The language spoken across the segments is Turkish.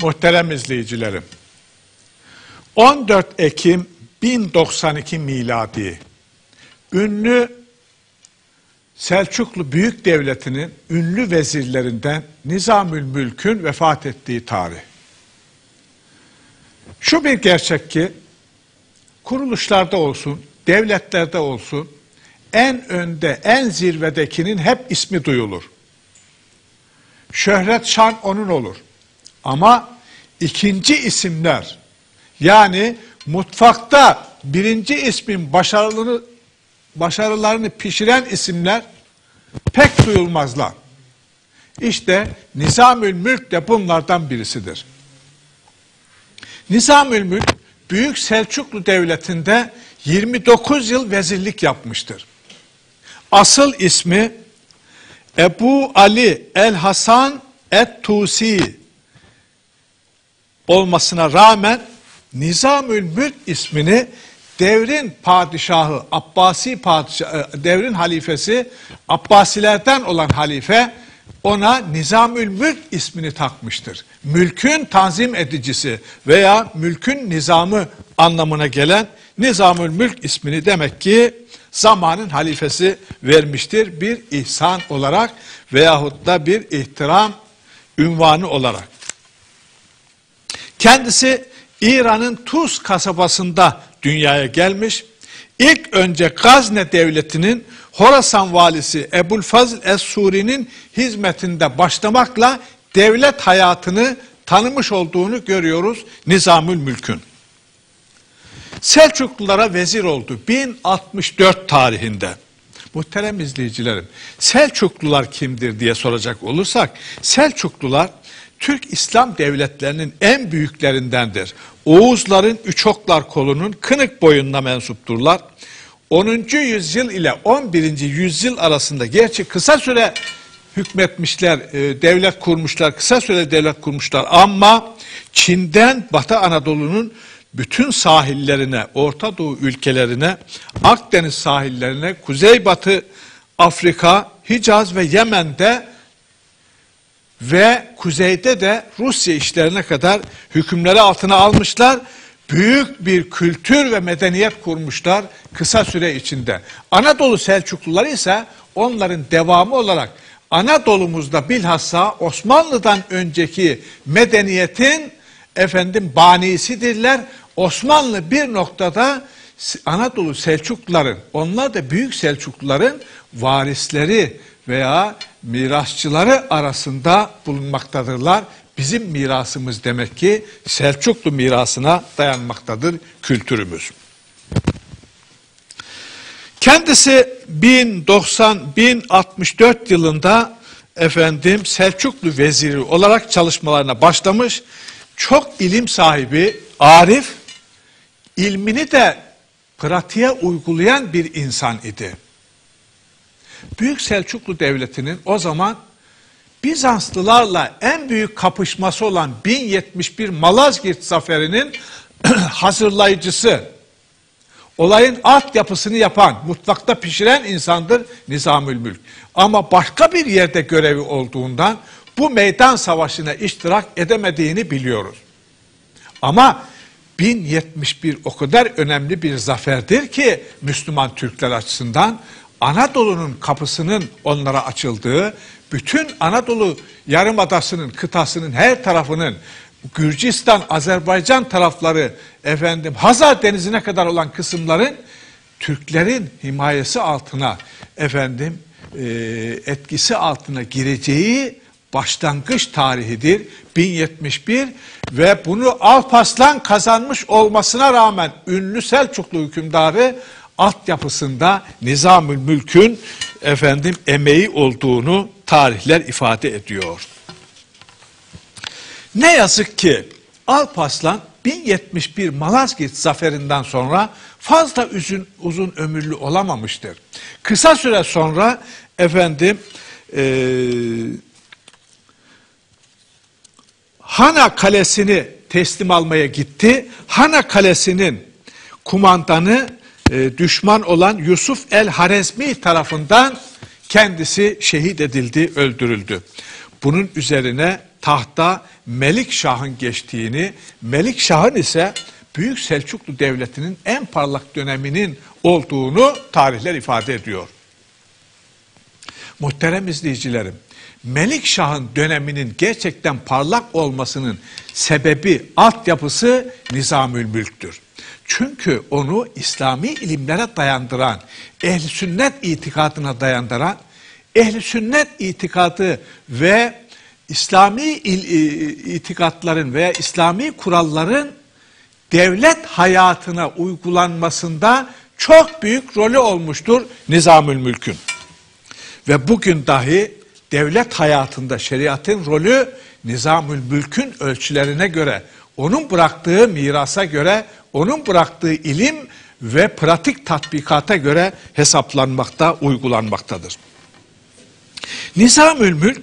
Muhterem izleyicilerim, 14 Ekim 1092 miladi ünlü Selçuklu Büyük Devleti'nin ünlü vezirlerinden Nizamülmülk'ün vefat ettiği tarih. Şu bir gerçek ki kuruluşlarda olsun, devletlerde olsun en önde, en zirvedekinin hep ismi duyulur. Şöhret, şan onun olur. Ama ikinci isimler, yani mutfakta birinci ismin başarılarını pişiren isimler pek duyulmazlar. İşte Nizamülmülk de bunlardan birisidir. Nizamülmülk, Büyük Selçuklu Devleti'nde 29 yıl vezirlik yapmıştır. Asıl ismi Ebu Ali el-Hasan et-Tusi olmasına rağmen Nizamülmülk ismini devrin padişahı, devrin halifesi, Abbasilerden olan halife ona Nizamülmülk ismini takmıştır. Mülkün tanzim edicisi veya mülkün nizamı anlamına gelen Nizamülmülk ismini demek ki zamanın halifesi vermiştir bir ihsan olarak veyahut da bir ihtiram ünvanı olarak. Kendisi İran'ın Tuz kasabasında dünyaya gelmiş. İlk önce Gazne Devleti'nin Horasan valisi Ebu'l-Fazl es-Suri'nin hizmetinde başlamakla devlet hayatını tanımış olduğunu görüyoruz Nizamülmülk'ün. Selçuklulara vezir oldu 1064 tarihinde. Muhterem izleyicilerim, Selçuklular kimdir diye soracak olursak, Selçuklular Türk İslam devletlerinin en büyüklerindendir. Oğuzların Üçoklar kolunun Kınık boyuna mensupturlar. 10. yüzyıl ile 11. yüzyıl arasında gerçi kısa süre hükmetmişler, devlet kurmuşlar, kısa süre devlet kurmuşlar ama Çin'den Batı Anadolu'nun bütün sahillerine, Orta Doğu ülkelerine, Akdeniz sahillerine, Kuzeybatı Afrika, Hicaz ve Yemen'de ve kuzeyde de Rusya işlerine kadar hükümleri altına almışlar. Büyük bir kültür ve medeniyet kurmuşlar kısa süre içinde. Anadolu Selçukluları ise onların devamı olarak Anadolu'muzda bilhassa Osmanlı'dan önceki medeniyetin banisidirler. Osmanlı bir noktada Anadolu Selçukluların, onlar da Büyük Selçukluların varisleri veya mirasçıları arasında bulunmaktadırlar. Bizim mirasımız demek ki Selçuklu mirasına dayanmaktadır kültürümüz. Kendisi 1064 yılında Selçuklu veziri olarak çalışmalarına başlamış. Çok ilim sahibi, arif, ilmini de pratiğe uygulayan bir insan idi. Büyük Selçuklu Devleti'nin o zaman Bizanslılarla en büyük kapışması olan 1071 Malazgirt Zaferi'nin hazırlayıcısı, olayın altyapısını yapan, mutfakta pişiren insandır Nizamülmülk. Ama başka bir yerde görevi olduğundan bu meydan savaşına iştirak edemediğini biliyoruz. Ama 1071 o kadar önemli bir zaferdir ki Müslüman Türkler açısından Anadolu'nun kapısının onlara açıldığı, bütün Anadolu Yarımadası'nın, kıtasının her tarafının, Gürcistan, Azerbaycan tarafları, Hazar Denizi'ne kadar olan kısımların Türklerin himayesi altına, etkisi altına gireceği başlangıç tarihidir 1071 ve bunu Alparslan kazanmış olmasına rağmen ünlü Selçuklu hükümdarı altyapısında Nizamülmülk'ün emeği olduğunu tarihler ifade ediyor. Ne yazık ki Alparslan 1071 Malazgirt zaferinden sonra fazla uzun ömürlü olamamıştır. Kısa süre sonra Hana Kalesi'ni teslim almaya gitti. Hana Kalesi'nin kumandanı düşman olan Yusuf el-Harezmi tarafından kendisi şehit edildi, öldürüldü. Bunun üzerine tahta Melikşah'ın geçtiğini, Melikşah'ın ise Büyük Selçuklu Devleti'nin en parlak döneminin olduğunu tarihler ifade ediyor. Muhterem izleyicilerim, Melikşah'ın döneminin gerçekten parlak olmasının sebebi, altyapısı Nizamülmülk'tür. Çünkü onu İslami ilimlere dayandıran, ehl-i sünnet itikadına dayandıran, ehl-i sünnet itikadı ve İslami itikatların veya İslami kuralların devlet hayatına uygulanmasında çok büyük rolü olmuştur Nizamülmülk'ün. Ve bugün dahi devlet hayatında şeriatın rolü Nizamülmülk'ün ölçülerine göre, onun bıraktığı mirasa göre, onun bıraktığı ilim ve pratik tatbikata göre hesaplanmakta, uygulanmaktadır. Nizamülmülk,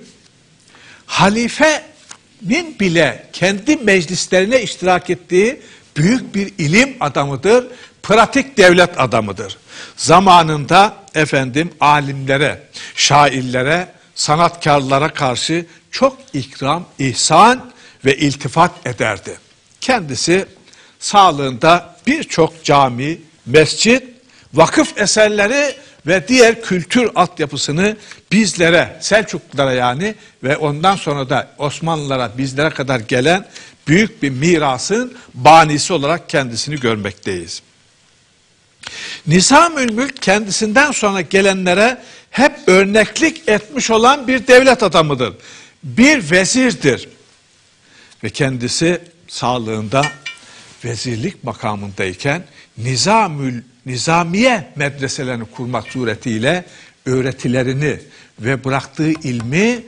halifenin bile kendi meclislerine iştirak ettiği büyük bir ilim adamıdır, pratik devlet adamıdır. Zamanında alimlere, şairlere, sanatkarlara karşı çok ikram, ihsan ve iltifat ederdi. Kendisi sağlığında birçok cami, mescit, vakıf eserleri ve diğer kültür altyapısını bizlere, Selçuklulara yani ve ondan sonra da Osmanlılara, bizlere kadar gelen büyük bir mirasın banisi olarak kendisini görmekteyiz. Nizamülmülk kendisinden sonra gelenlere hep örneklik etmiş olan bir devlet adamıdır. Bir vezirdir. Ve kendisi sağlığında vezirlik makamındayken nizamiye medreselerini kurmak suretiyle öğretilerini ve bıraktığı ilmi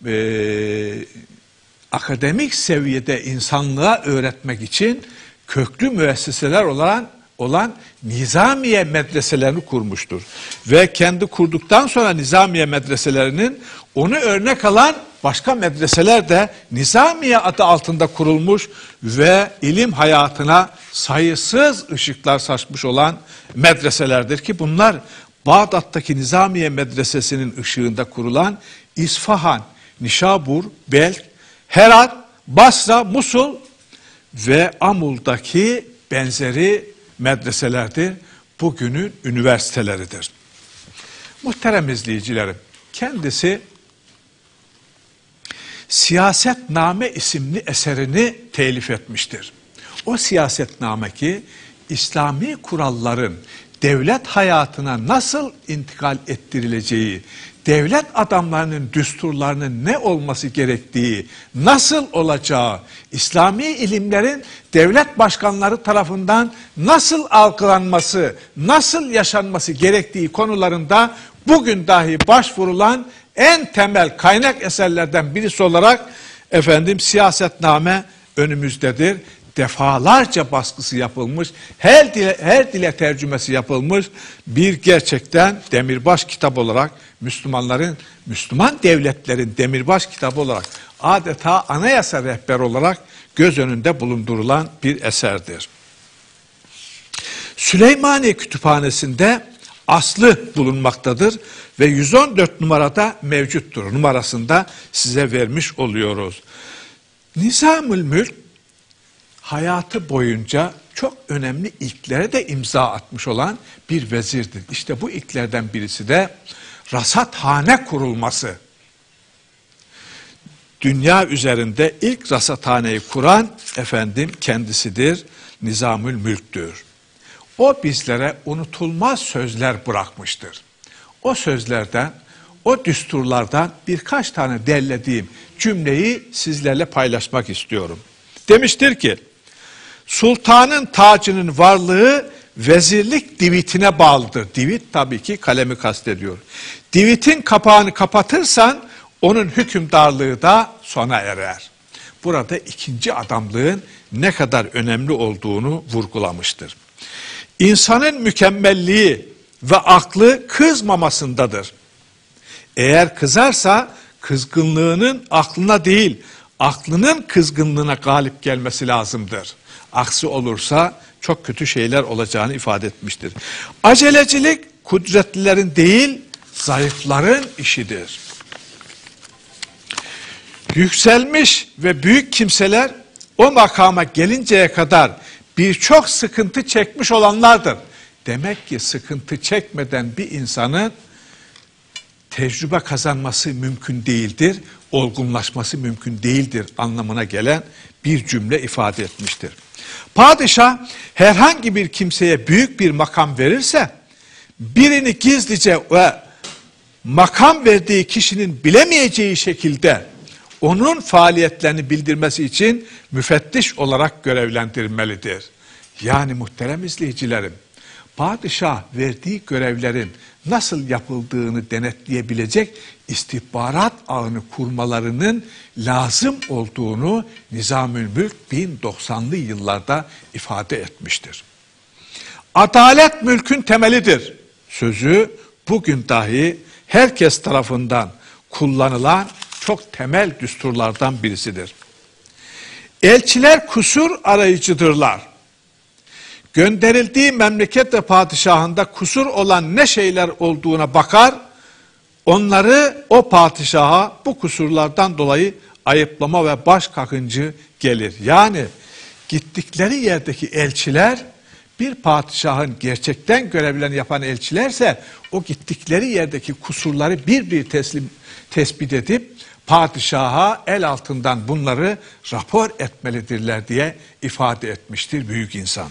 akademik seviyede insanlığa öğretmek için köklü müesseseler olan nizamiye medreselerini kurmuştur. Ve kendi kurduktan sonra nizamiye medreselerinin onu örnek alan başka medreseler de Nizamiye adı altında kurulmuş ve ilim hayatına sayısız ışıklar saçmış olan medreselerdir ki bunlar Bağdat'taki Nizamiye Medresesi'nin ışığında kurulan İsfahan, Nişabur, Belk, Herat, Basra, Musul ve Amul'daki benzeri medreselerdir. Bugünün üniversiteleridir. Muhterem izleyicilerim, kendisi Siyasetname isimli eserini telif etmiştir. O siyasetname ki İslami kuralların devlet hayatına nasıl intikal ettirileceği, devlet adamlarının düsturlarının ne olması gerektiği, nasıl olacağı, İslami ilimlerin devlet başkanları tarafından nasıl algılanması, nasıl yaşanması gerektiği konularında bugün dahi başvurulan en temel kaynak eserlerden birisi olarak siyasetname önümüzdedir. Defalarca baskısı yapılmış, her dile tercümesi yapılmış bir gerçekten demirbaş kitap olarak Müslüman devletlerin demirbaş kitabı olarak adeta anayasa rehber olarak göz önünde bulundurulan bir eserdir. Süleymaniye Kütüphanesi'nde aslı bulunmaktadır ve 114 numarada mevcuttur. Numarasında size vermiş oluyoruz. Nizamülmülk hayatı boyunca çok önemli ilklere de imza atmış olan bir vezirdir. İşte bu ilklerden birisi de rasathane kurulması. Dünya üzerinde ilk rasathaneyi kuran kendisidir, Nizamülmülk'tür. O bizlere unutulmaz sözler bırakmıştır. O sözlerden, o düsturlardan birkaç tane derlediğim cümleyi sizlerle paylaşmak istiyorum. Demiştir ki, sultanın tacının varlığı vezirlik divitine bağlıdır. Divit tabii ki kalemi kastediyor. Divitin kapağını kapatırsan onun hükümdarlığı da sona erer. Burada ikinci adamlığın ne kadar önemli olduğunu vurgulamıştır. İnsanın mükemmelliği ve aklı kızmamasındadır. Eğer kızarsa kızgınlığının aklına değil, aklının kızgınlığına galip gelmesi lazımdır. Aksi olursa çok kötü şeyler olacağını ifade etmiştir. Acelecilik kudretlilerin değil, zayıfların işidir. Yükselmiş ve büyük kimseler o makama gelinceye kadar birçok sıkıntı çekmiş olanlardır. Demek ki sıkıntı çekmeden bir insanın tecrübe kazanması mümkün değildir, olgunlaşması mümkün değildir anlamına gelen bir cümle ifade etmiştir. Padişah herhangi bir kimseye büyük bir makam verirse, birini gizlice ve makam verdiği kişinin bilemeyeceği şekilde onun faaliyetlerini bildirmesi için müfettiş olarak görevlendirmelidir. Yani muhterem izleyicilerim, padişah verdiği görevlerin nasıl yapıldığını denetleyebilecek istihbarat ağını kurmalarının lazım olduğunu Nizamülmülk 1090'lı yıllarda ifade etmiştir. Adalet mülkün temelidir sözü bugün dahi herkes tarafından kullanılan çok temel düsturlardan birisidir. Elçiler kusur arayıcıdırlar. Gönderildiği memleket ve padişahında kusur olan ne şeyler olduğuna bakar, onları o padişaha bu kusurlardan dolayı ayıplama ve baş kakıncı gelir. Yani gittikleri yerdeki elçiler bir padişahın gerçekten görevlerini yapan elçilerse o gittikleri yerdeki kusurları bir tespit edip padişaha el altından bunları rapor etmelidirler diye ifade etmiştir büyük insan.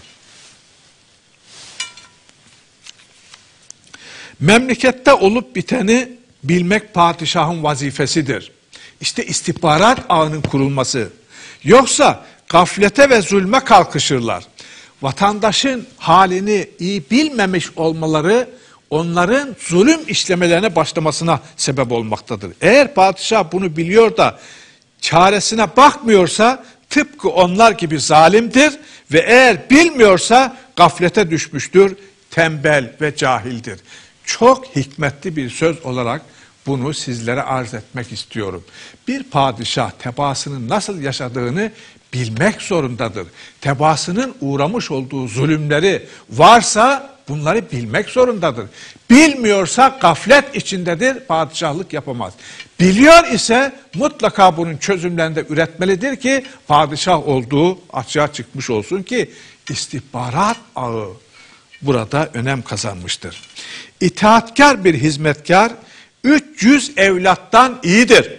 Memlekette olup biteni bilmek padişahın vazifesidir. İşte istihbarat ağının kurulması. Yoksa gaflete ve zulme kalkışırlar. Vatandaşın halini iyi bilmemiş olmaları onların zulüm işlemelerine başlamasına sebep olmaktadır. Eğer padişah bunu biliyor da çaresine bakmıyorsa tıpkı onlar gibi zalimdir ve eğer bilmiyorsa gaflete düşmüştür, tembel ve cahildir. Çok hikmetli bir söz olarak bunu sizlere arz etmek istiyorum. Bir padişah tebaasının nasıl yaşadığını bilmek zorundadır. Tebaasının uğramış olduğu zulümleri varsa bunları bilmek zorundadır. Bilmiyorsa gaflet içindedir, padişahlık yapamaz. Biliyor ise mutlaka bunun çözümlerinde üretmelidir ki padişah olduğu açığa çıkmış olsun ki istihbarat ağı burada önem kazanmıştır. İtaatkar bir hizmetkar 300 evlattan iyidir.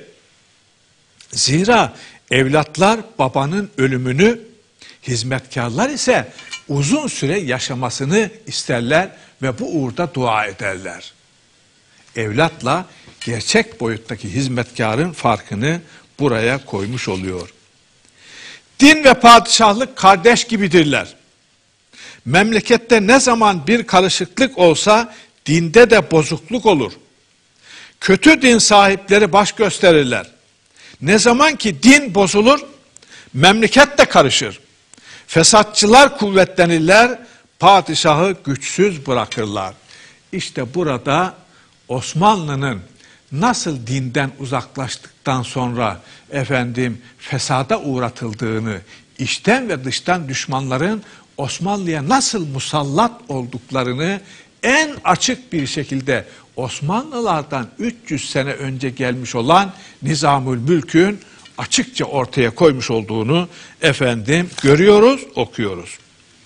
Zira evlatlar babanın ölümünü, hizmetkarlar ise uzun süre yaşamasını isterler ve bu uğurda dua ederler. Evlatla gerçek boyuttaki hizmetkarın farkını buraya koymuş oluyor. Din ve padişahlık kardeş gibidirler. Memlekette ne zaman bir karışıklık olsa dinde de bozukluk olur. Kötü din sahipleri baş gösterirler. Ne zaman ki din bozulur, memleket de karışır. Fesatçılar kuvvetlenirler, padişahı güçsüz bırakırlar. İşte burada Osmanlı'nın nasıl dinden uzaklaştıktan sonra fesada uğratıldığını, içten ve dıştan düşmanların Osmanlı'ya nasıl musallat olduklarını en açık bir şekilde Osmanlılardan 300 sene önce gelmiş olan Nizamülmülk'ün açıkça ortaya koymuş olduğunu görüyoruz, okuyoruz.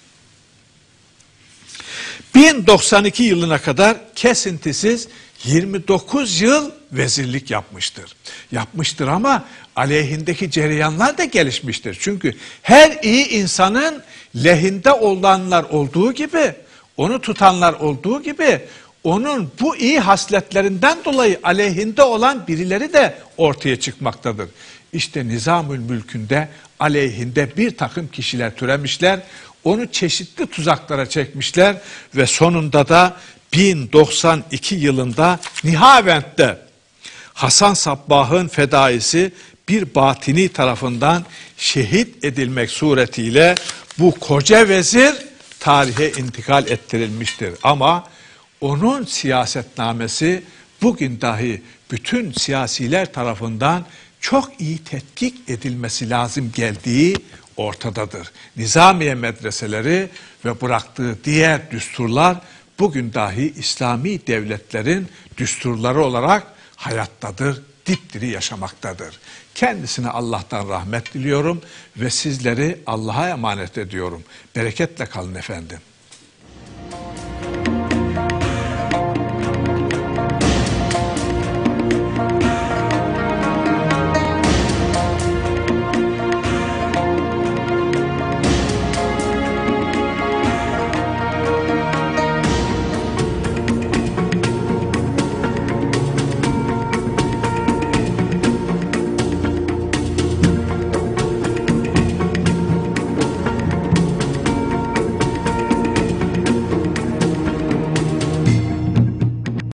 1092 yılına kadar kesintisiz 29 yıl vezirlik yapmıştır. Yapmıştır ama aleyhindeki cereyanlar da gelişmiştir. Çünkü her iyi insanın lehinde olanlar olduğu gibi, onu tutanlar olduğu gibi, onun bu iyi hasletlerinden dolayı aleyhinde olan birileri de ortaya çıkmaktadır. İşte Nizamülmülk'ün de aleyhinde bir takım kişiler türemişler, onu çeşitli tuzaklara çekmişler ve sonunda da 1092 yılında Nihavend'de Hasan Sabbah'ın fedaisi bir batini tarafından şehit edilmek suretiyle bu koca vezir tarihe intikal ettirilmiştir. Ama onun siyasetnamesi bugün dahi bütün siyasiler tarafından çok iyi tetkik edilmesi lazım geldiği ortadadır. Nizamiye medreseleri ve bıraktığı diğer düsturlar bugün dahi İslami devletlerin düsturları olarak hayattadır dipdiri yaşamaktadır. Kendisine Allah'tan rahmet diliyorum ve sizleri Allah'a emanet ediyorum. Bereketle kalın efendim.